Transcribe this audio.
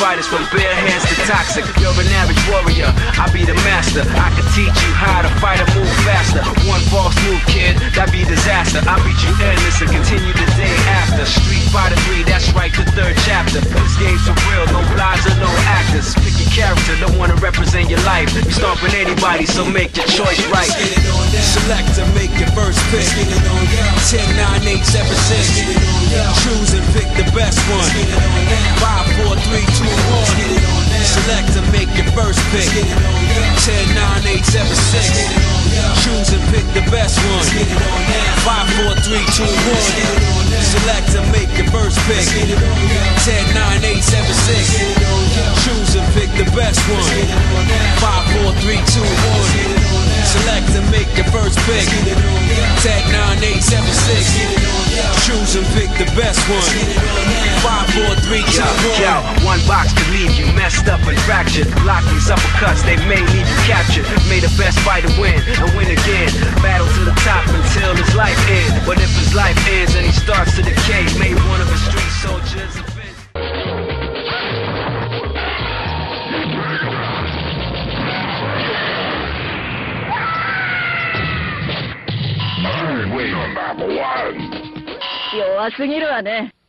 fighters from bare hands to toxic. You're an average warrior, I'll be the master. I can teach you how to fight or move faster. One false move, kid, that'd be disaster. I'll beat you endless and continue the day after. Street Fighter 3, that's right, the third chapter. This game's for real, no lies or no actors. Pick your character, don't wanna represent your life. You stomping anybody, so make your choice right. Select to make your first pick. 10, 9, 8, 7, 6. Choose and pick the best one. 5, 4, 3, 2, 1. Select to make your first pick. 10, 9, 8, 7, 6. Choose and pick the best one. 5, 4, 3, 2, 1. Select to make your first pick. 10, 9, 8, 7, 6. Choose and pick the best one. 5, 4, 3, 2, 1. Select to make your first pick. 10, 9, 8, 7, 6. Choose and pick the best one. 5, 4, 3, 2, 1. Yo, one box could leave you messed up and fractured. Block these uppercuts, they may leave you captured. May the best fighter win and win again. Battle to the top until his life ends. But if his life ends and he starts to decay, may one of his street soldiers offend. Number one. 弱すぎるわね。